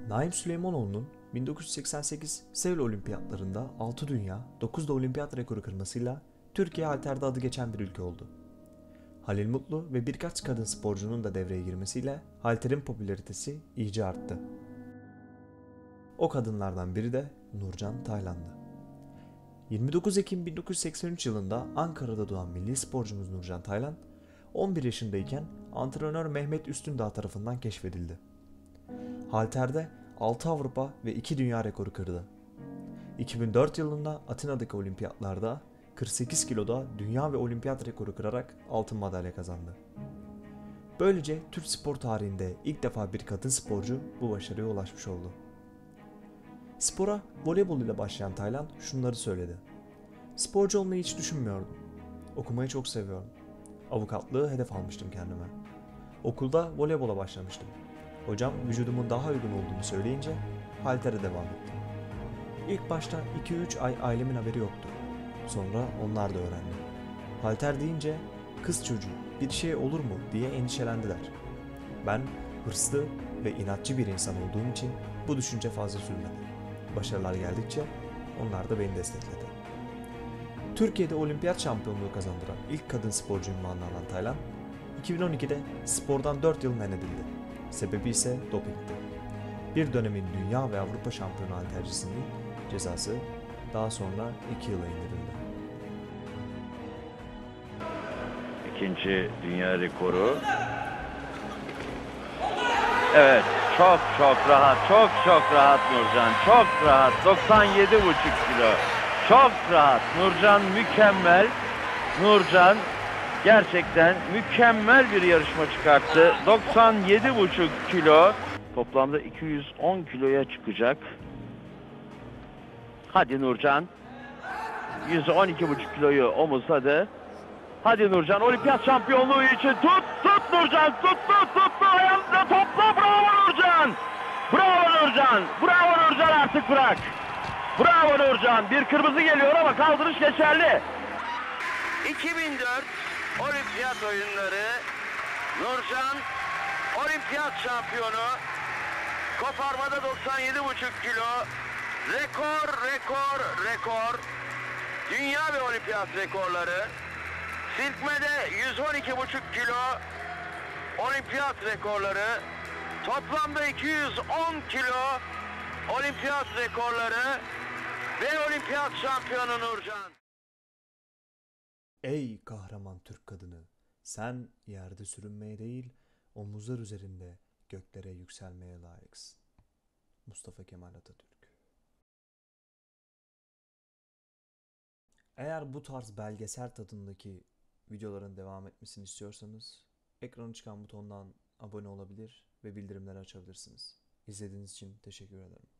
Naim Süleymanoğlu'nun 1988 Seul Olimpiyatlarında 6 dünya, 9 da olimpiyat rekoru kırmasıyla Türkiye halterde adı geçen bir ülke oldu. Halil Mutlu ve birkaç kadın sporcunun da devreye girmesiyle halterin popülaritesi iyice arttı. O kadınlardan biri de Nurcan Taylan'dı. 29 Ekim 1983 yılında Ankara'da doğan milli sporcumuz Nurcan Taylan, 11 yaşındayken antrenör Mehmet Üstündağ tarafından keşfedildi. Halterde 6 Avrupa ve 2 dünya rekoru kırdı. 2004 yılında Atina'daki olimpiyatlarda 48 kiloda dünya ve olimpiyat rekoru kırarak altın madalya kazandı. Böylece Türk spor tarihinde ilk defa bir kadın sporcu bu başarıya ulaşmış oldu. Spora voleybol ile başlayan Taylan şunları söyledi. Sporcu olmayı hiç düşünmüyordum. Okumayı çok seviyorum. Avukatlığı hedef almıştım kendime. Okulda voleybola başlamıştım. Hocam vücudumun daha uygun olduğunu söyleyince haltere devam ettim. İlk başta 2-3 ay ailemin haberi yoktu. Sonra onlar da öğrendi. Halter deyince kız çocuğu bir şey olur mu diye endişelendiler. Ben hırslı ve inatçı bir insan olduğum için bu düşünce fazla sürmedi. Başarılar geldikçe onlar da beni destekledi. Türkiye'de olimpiyat şampiyonluğu kazandıran ilk kadın sporcu unvanını alan Taylan, 2012'de spordan 4 yıl men edildi. Sebebi ise dopingti. Bir dönemin dünya ve Avrupa şampiyonu haltercisinin cezası daha sonra 2 yıla indirildi. İkinci dünya rekoru. Evet, çok rahat Nurcan. Çok rahat. 97,5 kilo. Çok rahat. Nurcan mükemmel. Nurcan gerçekten mükemmel bir yarışma çıkarttı. 97,5 kilo. Toplamda 210 kiloya çıkacak. Hadi Nurcan. 112,5 kiloyu omuzladı. Hadi Nurcan, olimpiyat şampiyonluğu için tut Nurcan, tut, ayağınızla topla, bravo Nurcan. Bravo Nurcan, artık bırak. Bravo Nurcan, bir kırmızı geliyor ama kaldırış geçerli. 2004 olimpiyat oyunları, Nurcan olimpiyat şampiyonu, koparmada 97,5 kilo, rekor, dünya ve olimpiyat rekorları, silkmede 112,5 kilo, olimpiyat rekorları, toplamda 210 kilo, olimpiyat rekorları ve olimpiyat şampiyonu Nurcan. Ey kahraman Türk kadını, sen yerde sürünmeye değil, omuzlar üzerinde göklere yükselmeye layıksın. Mustafa Kemal Atatürk. Eğer bu tarz belgesel tadındaki videoların devam etmesini istiyorsanız, ekrana çıkan butondan abone olabilir ve bildirimleri açabilirsiniz. İzlediğiniz için teşekkür ederim.